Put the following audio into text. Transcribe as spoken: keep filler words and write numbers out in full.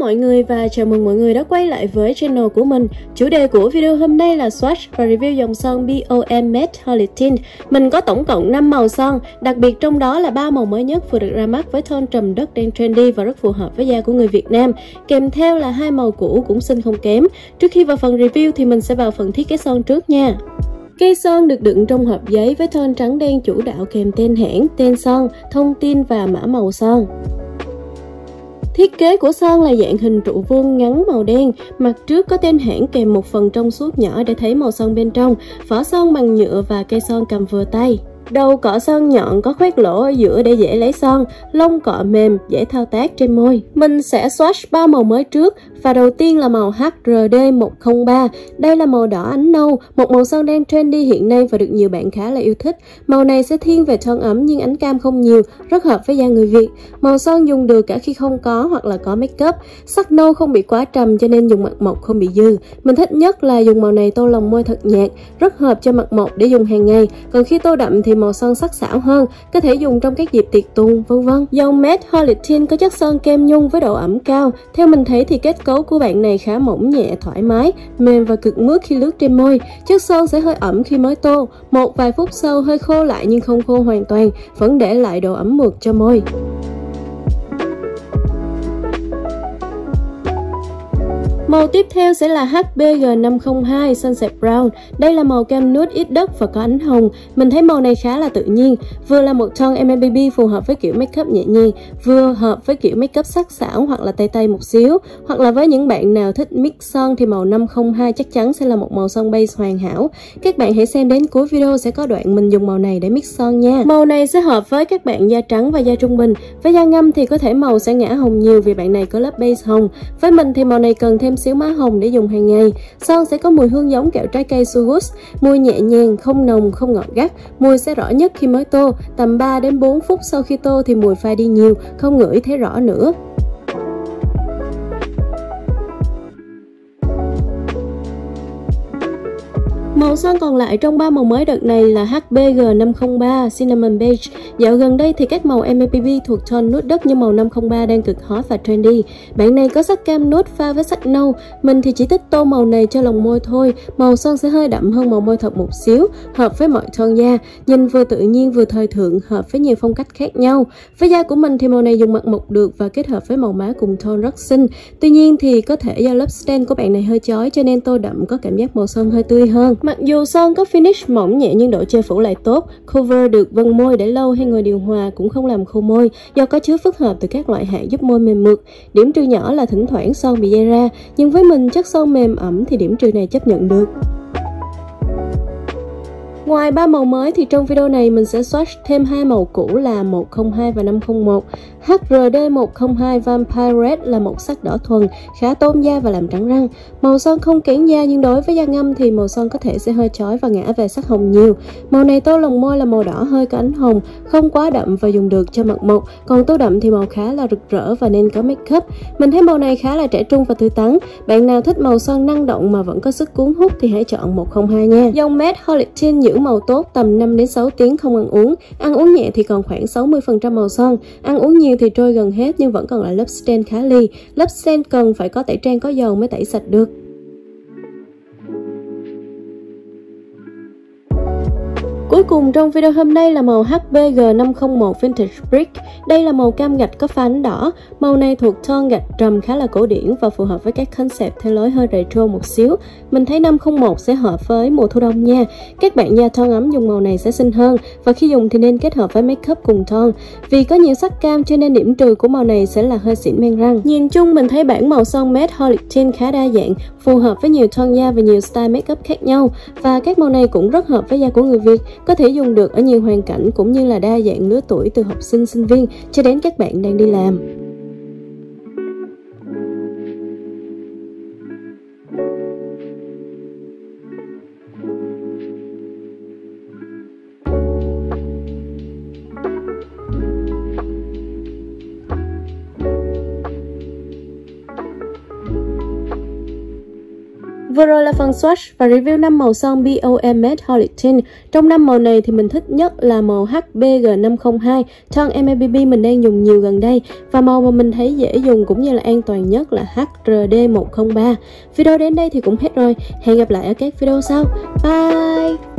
mọi người và chào mừng mọi người đã quay lại với channel của mình. Chủ đề của video hôm nay là swatch và review dòng son bê o em Matte Holy Tint. Mình có tổng cộng năm màu son, đặc biệt trong đó là ba màu mới nhất vừa được ra mắt với tone trầm đất đen trendy và rất phù hợp với da của người Việt Nam. Kèm theo là hai màu cũ cũng xinh không kém. Trước khi vào phần review thì mình sẽ vào phần thiết kế son trước nha. Cây son được đựng trong hộp giấy với tone trắng đen chủ đạo kèm tên hãng, tên son, thông tin và mã màu son. Thiết kế của son là dạng hình trụ vuông ngắn màu đen, mặt trước có tên hãng kèm một phần trong suốt nhỏ để thấy màu son bên trong, vỏ son bằng nhựa và cây son cầm vừa tay. Đầu cọ son nhọn có khoét lỗ ở giữa để dễ lấy son, lông cọ mềm, dễ thao tác trên môi. Mình sẽ swatch ba màu mới trước và đầu tiên là màu hát rờ đê một không ba. Đây là màu đỏ ánh nâu, một màu son đen trendy hiện nay và được nhiều bạn khá là yêu thích. Màu này sẽ thiên về tone ấm nhưng ánh cam không nhiều, rất hợp với da người Việt. Màu son dùng được cả khi không có hoặc là có make up. Sắc nâu không bị quá trầm cho nên dùng mặt mộc không bị dư. Mình thích nhất là dùng màu này tô lòng môi thật nhạt, rất hợp cho mặt mộc để dùng hàng ngày. Còn khi tô đậm thì màu son sắc sảo hơn, có thể dùng trong các dịp tiệc tùng, vân vân. Dòng Matte Holy Tint có chất son kem nhung với độ ẩm cao. Theo mình thấy thì kết cấu của bạn này khá mỏng nhẹ, thoải mái, mềm và cực mướt khi lướt trên môi. Chất son sẽ hơi ẩm khi mới tô, một vài phút sau hơi khô lại nhưng không khô hoàn toàn, vẫn để lại độ ẩm mượt cho môi. Màu tiếp theo sẽ là hát bê giê năm không hai Sunset Brown. Đây là màu cam nude ít đất và có ánh hồng. Mình thấy màu này khá là tự nhiên, vừa là một tone em em bê bê phù hợp với kiểu makeup nhẹ nhàng, vừa hợp với kiểu makeup sắc sảo hoặc là tay tay một xíu. Hoặc là với những bạn nào thích mix son thì màu năm không hai chắc chắn sẽ là một màu son base hoàn hảo. Các bạn hãy xem đến cuối video sẽ có đoạn mình dùng màu này để mix son nha. Màu này sẽ hợp với các bạn da trắng và da trung bình. Với da ngâm thì có thể màu sẽ ngã hồng nhiều vì bạn này có lớp base hồng. Với mình thì màu này cần thêm xíu má hồng để dùng hàng ngày. Son sẽ có mùi hương giống kẹo trái cây Sugus, mùi nhẹ nhàng, không nồng, không ngọt gắt. Mùi sẽ rõ nhất khi mới tô, tầm ba đến bốn phút sau khi tô thì mùi phai đi nhiều, không ngửi thấy rõ nữa. Màu son còn lại trong ba màu mới đợt này là hát bê giê năm không ba Cinnamon Beige. Dạo gần đây thì các màu em em bê bê thuộc tone nude đất như màu năm không ba đang cực hot và trendy. Bạn này có sắc cam nude pha với sắc nâu. Mình thì chỉ thích tô màu này cho lòng môi thôi. Màu son sẽ hơi đậm hơn màu môi thật một xíu, hợp với mọi tone da. Nhìn vừa tự nhiên vừa thời thượng, hợp với nhiều phong cách khác nhau. Với da của mình thì màu này dùng mặt mộc được và kết hợp với màu má cùng tone rất xinh. Tuy nhiên thì có thể do lớp stain của bạn này hơi chói cho nên tô đậm có cảm giác màu son hơi tươi hơn. Mặc dù son có finish mỏng nhẹ nhưng độ che phủ lại tốt, cover được vân môi để lâu hay ngồi điều hòa cũng không làm khô môi do có chứa phức hợp từ các loại hạt giúp môi mềm mượt. Điểm trừ nhỏ là thỉnh thoảng son bị dai ra, nhưng với mình chất son mềm ẩm thì điểm trừ này chấp nhận được. Ngoài ba màu mới thì trong video này mình sẽ swatch thêm hai màu cũ là một không hai và năm không một. hát rờ đê một không hai Vampire Red là một sắc đỏ thuần, khá tôn da và làm trắng răng. Màu son không kén da nhưng đối với da ngâm thì màu son có thể sẽ hơi chói và ngã về sắc hồng nhiều. Màu này tô lòng môi là màu đỏ hơi có ánh hồng, không quá đậm và dùng được cho mặt mộc. Còn tô đậm thì màu khá là rực rỡ và nên có make up. Mình thấy màu này khá là trẻ trung và tươi tắn. Bạn nào thích màu son năng động mà vẫn có sức cuốn hút thì hãy chọn một không hai nha. Dòng Matte Holy Tint giữ màu tốt tầm năm đến sáu tiếng không ăn uống. Ăn uống nhẹ thì còn khoảng sáu mươi phần trăm màu son. Ăn uống nhiều thì trôi gần hết nhưng vẫn còn lại lớp stain khá ly. Lớp stain cần phải có tẩy trang có dầu mới tẩy sạch được. Cuối cùng trong video hôm nay là màu hát bê giê năm không một Vintage Brick. Đây là màu cam gạch có pha ánh đỏ. Màu này thuộc tone gạch trầm khá là cổ điển và phù hợp với các concept theo lối hơi retro một xíu. Mình thấy năm không một sẽ hợp với mùa thu đông nha. Các bạn da tone ấm dùng màu này sẽ xinh hơn và khi dùng thì nên kết hợp với makeup cùng tone. Vì có nhiều sắc cam cho nên điểm trừ của màu này sẽ là hơi xỉn men răng. Nhìn chung mình thấy bảng màu son Matte Holy Tint khá đa dạng, phù hợp với nhiều tone da và nhiều style makeup khác nhau. Và các màu này cũng rất hợp với da của người Việt, có thể dùng được ở nhiều hoàn cảnh cũng như là đa dạng lứa tuổi từ học sinh, sinh viên cho đến các bạn đang đi làm. Vừa rồi là phần swatch và review năm màu son bê o em Matte Holy Tint. Trong năm màu này thì mình thích nhất là màu H B G năm không hai, tone em a bê bê mình đang dùng nhiều gần đây. Và màu mà mình thấy dễ dùng cũng như là an toàn nhất là H R D một không ba. Video đến đây thì cũng hết rồi. Hẹn gặp lại ở các video sau. Bye!